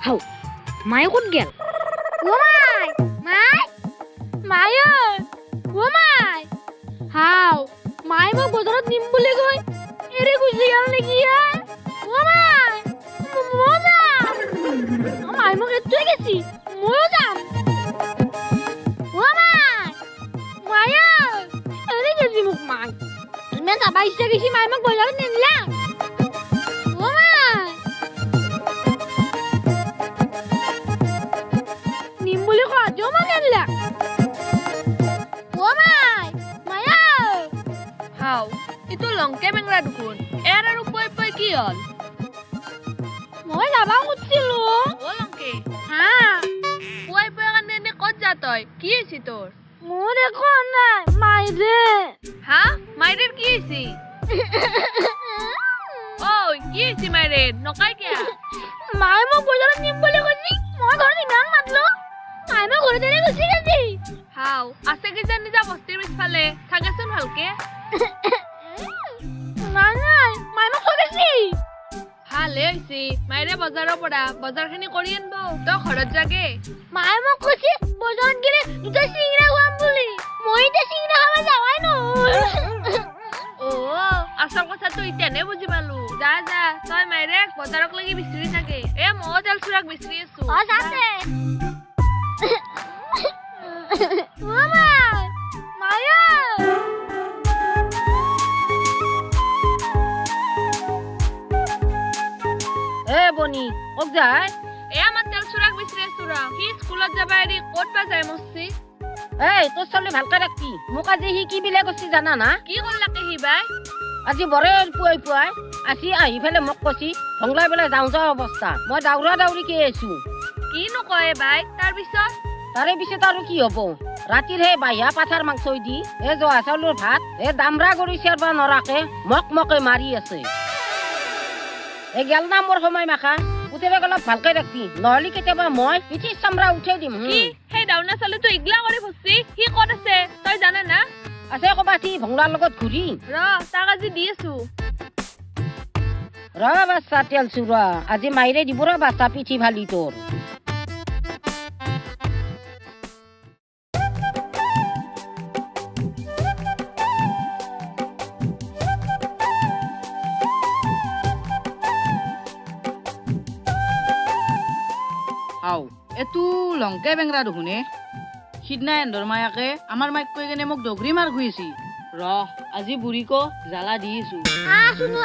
হাও মায়ে ক'ত গেল ও মাই মাই মাই ও মাই হাও মায়ে মোক বজাৰত নিম বুলি কৈ এৰি গুচি গেল নেকি ও মাই মজা মায়ে মোক এৰি গেছি ময়ো যাম ও মাই মায়ে এৰি গেছি মোক মাই ইমান যাবা ইচ্ছা গেছি মায়ে মোক বজাৰত নিনিলা ও মাই নিম বুলি কোৱা যো মোক নিনিলা ও মাই মায়া হাও ইটো লংকে বেংৰা দুখোন এৰ আৰু পই পই কি হল মই যাবা খুজিছিলো ও লংকে হা পই পই কাৰণে এনে ক'ত যা তই কি হৈছে তোৰ মোৰ একো নাই মাইৰে হা মাইৰেৰ কি হৈছে ঐ কি হৈছে মাইৰেৰ নকাই কিয়া মায়ে মোক বজাৰত নিম বুলি কৈছি মই ঘৰত ইমান মাতলো মায়ে মোক ঘৰত এৰি গুচি গেছি হাও আছে কিজান নিজা বস্তিৰ পিছফালে থাকেচোন ভালকে নাই নাই মায়ে মোক কৈ গেছি ভালে হৈছে মাইৰে বজাৰৰ পৰা বজাৰখিনি কৰি আনব তই ঘৰত যাগে মায়ে মোক কৈছি বজাৰত গেলে দুটা চিংৰা খুৱাম বুলি মই এতিয়া চিংৰা খাব যাৱাই নহয় অ আচল কথাটো ইতেনে বুজি পালো যা যা তই মাইৰেক বজাৰক লাগি বিচাৰি থাকে এ মই তেল চুৰাক বিচাৰি আছো অ যাতে মামা মায়া এ বনি ওক যায় এ আমাৰ তেল চুৰাক বিচাৰি আছো ৰ সি স্কুলত যাবা এৰি ক'ত বা যায় মস্তি এই তোৰ ছোৱালী ভালকে ৰাখবি মোক আজি সি কি বিলে কৈছি জানা না কি কৰলাকে সি বাই আজি বৰে পুৱাই পুৱাই আজি আহি পেলাই মোক কৈছি ভংলাই পেলাই যাওঁ যাওঁ অৱস্থা মই দাউৰা দাউৰিকে আছো কিনো কয় বাই তাৰপিছত তাৰে পিছত আৰু কি হব ৰাতিৰ হে বাহিয়া পাথাৰ মাংস দি এ জহা চাউলৰ ভাত এ দামৰা কৰি চেৰবা নৰাকে মক মকে মাৰি আছে এ গেল না মোৰ সময় মাখা পুতেৰে অলপ ভালকে ৰাখবি নহলে কেতিয়াবা মই পিঠিৰ চামৰা উঠাই দিম কি সেই দাউনা চালুটো ইগলা কৰি ফুচি সি ক'ত আছে তই জানা না আছে ক'বাত সি ভংলাৰ লগত ঘূৰি ৰ তাক আজি দি আছো ৰ বাচ্চা তেল চুৰা আজি মাইৰে দিব ৰ বাচ্চা পিঠি ভালি তোৰ আও এতু লংকে বেংৰা দুখুনে সিদিনা এন্দৰ মায়াকে আমাৰ মাইক কৈ কেনে মোক দগৰি মাৰ খুইছি ৰ আজি বুঢ়ীক জ্বালা দিছো শুনো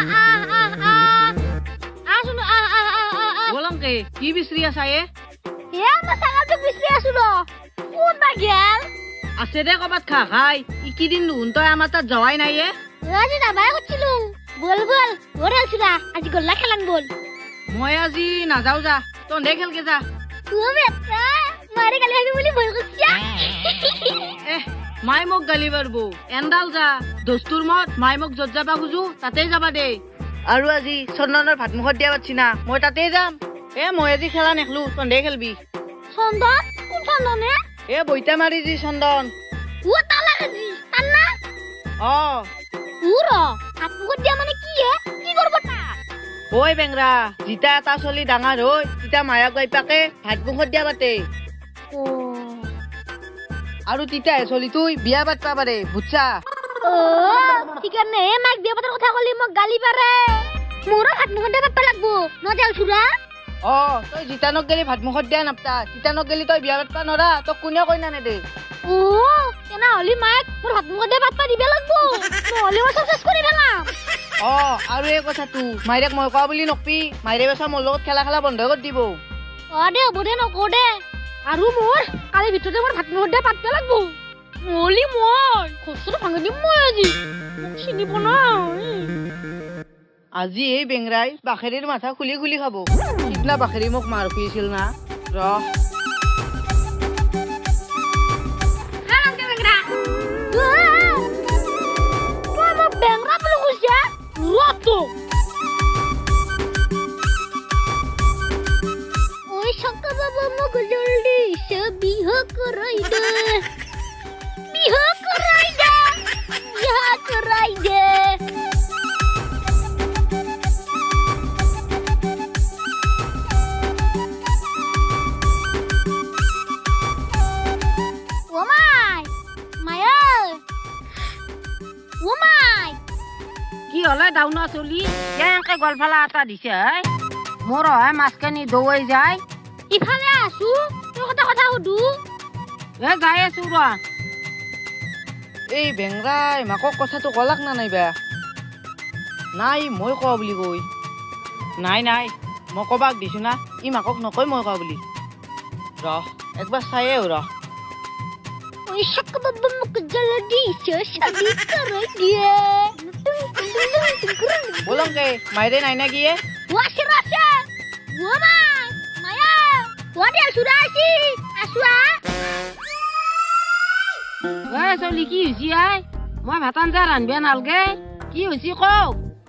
লংকে কি বিচাৰি আছা এ মই ছাগালটো বিচাৰি আছো ৰ কোন বা গেল আছে দে ক'বাত খা খাই ইকিদিন নুন তই আমাৰ তাত যোৱাই নাই এ আজি যাবাই কৈছিলো বল বল ঘৰ আছিলা আজি গল্লা খেলান বল মই আজি নাযাও যা তই খেলকে যা মাৰে গালি ভাবি বুলি ভয় কৰিছা মাই মোক গালি পাৰব এন্দাল যা দস্তুৰ মত মাই মোক য'ত যাবা খুজো তাতেই যাবা দে আৰু আজি চন্দনৰ ভাত মুখত দিয়া পাচ্ছি না মই তাতেই যাম এ মই আজি খেলা নেখলো তই খেলবি চন্দন কোন চন্দনে এ বইতা মাৰি যি চন্দন ও তালা গজি তান্না অ উৰ ভাত মুখত দিয়া মানে কি হে কি কৰব তা ঐ বেংৰা জিতা এটা চলি ডাঙৰ হৈ তিতা মায়া গৈপাকে ভাত মুখত দিয়া পাতে আৰু তিতাহে চলি তুই বিয়া পাতবা পাৰে বুজছা সেইকাৰণে মাক বিয়া পাতাৰ কথা কলি মোক গালি পাৰে মোৰো ভাত মুখত দিয়া পাতবা লাগব নজাল চুৰা তই জিতানক গেলি ভাত মুখত দিয়া নাপতা তিতানক গেলি তই বিয়া পাতবা নৰা তোক কোনে কই না নেদে তেনেহ'লে মাক মোৰ ভাত মুখত দিয়া পাতবা দিবা লাগব নহ'লে মই চেছ কৰি পেলাম আৰু এই কথাটো মাইৰেক মই কোৱা বুলি নকবি মাইৰে বেচা মোৰ লগত খেলা খেলা বন্ধ কৰি দিব দে হ'ব দে নকওঁ দে আৰু মোৰ কালি ভিতৰতে মোৰ ভাত মুখত দিয়া পাতবা লাগব নহ'লে মই খচৰ ভাঙি দিম মই আজি মোক চিনিব নাই আজি এই বেংৰাই বাখেৰিৰ মাথা খুলি খুলি খাব সিদিনা বাখেৰি মোক মাৰ খুইছিল না ৰ বেংৰা বুলি কৈছে ৰতো ওই শঙ্কা বাবা মোক জলদি বিহ করাই দে বিহ করাই দে বিহ করাই দে মাই কি হলে ডাউনা চলি এনেকে গলফালা এটা দিছে হে মোৰ হয় মাছখিনি দৌৱাই যায় ইফালে আছো তোৰ কথা সুধু এ যাই আছো ৰ এই বেংৰাই মাকক কথাটো কলাক না নাইবা নাই মই কোৱা বুলি কৈ নাই মই কবাক দিছো না ই মাকক নকয় মই কোৱা বুলি ৰহ একবাৰ চায়ে ৰ ওই শাক বাবা মুখ জ্বালা দিছে শাদি করেগে বলংকে মাইরে নাই না গিয়ে ওয়াশে রাশে ও মাই মায়া ওয়াতে সুরাসি আসুয়া এ চলি কি হৈছে আই মই ভাত আঞ্জা ৰান্ধবে নালগে কি হৈছে কও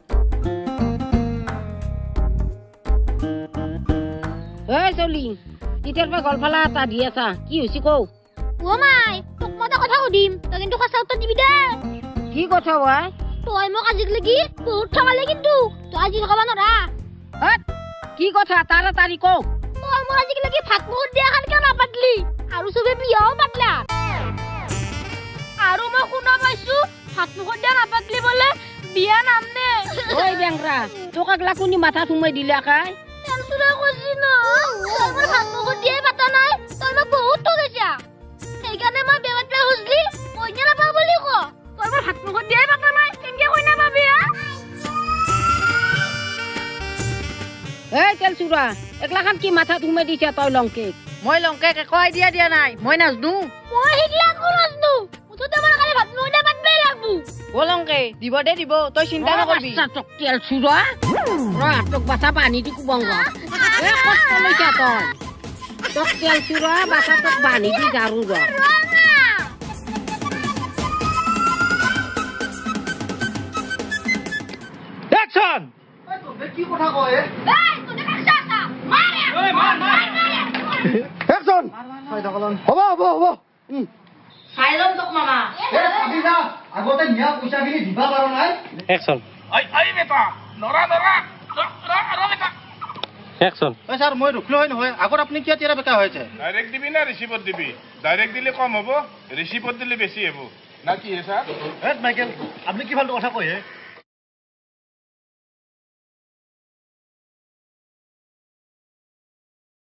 এ চলি তেতিয়াৰ পৰা গলফালা এটা দি আছা কি হৈছে কও ও মাই তোক মই কথা সুধিম তই কিন্তু সঁচা উত্তৰ দিবি দে কি কথা হয় তই মোক আজিক লাগি বহুত ঠগালে কিন্তু তই আজি ঠগাব নৰা কি কথা তাড়াতাড়ি কও তই মোৰ আজিক লাগি ভাত মুখ দিয়া খান কিয় নাপাতলি আৰু চবে বিয়াও পাতলা আৰু মই শুনা পাইছো ভাত মুখ দিয়া নাপাতলি বোলে বিয়া নাম নে ওই বেংৰা তোক আগলা কোনি মাথা সুমাই দিলা কাই তেলচুৰা কৈছি ন তই মোৰ ভাত মুখ দিয়াই পাতা নাই তই মোক বহুত ঠগাইছা সেইকাৰণে মই বেমাত বেয়া খুজলি কইনা নাপাওঁ বুলি ক তই মোৰ ভাত মুখ দিয়াই পাতা নাই কেনকে কইনা পাবি এই তেলচুৰা একলাখান কি মাথা সুমাই দিছা তই লংকে মই লংকে একো আইডিয়া দিয়া নাই মই নাজনো মই সেইগিলা নাজনো মুঠতে মোৰ কালি ভাত মুখ দিয়া পাতবাই লাগবো বলংকে দিব তই চিন্তা নকৰবি তোক তেলচুৰা ৰ তোক বাচা পানী দি কুবং এ কষ্ট লৈছা তই তোক তেলচুৰা বাচা তোক পানী দি জাৰু ৰ Action! কি কথা কয় এই তুই কাছা মারে একজন হ'ব সাইলন তোক মামা আগতে নিয়া পইচাখিনি দিবা পাৰ নাই Action! Ay, beta! Nora! Beta! Action! ঐ ছাৰ মই ৰখিলো হয় নহয় আগত আপুনি কিয় তেৰা বেকা হৈছে ডাইৰেক্ট দিবি না ৰিচিপত দিবি ডাইৰেক্ট দিলে কম হ'ব ৰিচিপত দিলে বেছি হ'ব না কি হে ছাৰ মাইকেল আপুনি কি ফালটো কথা কয় হে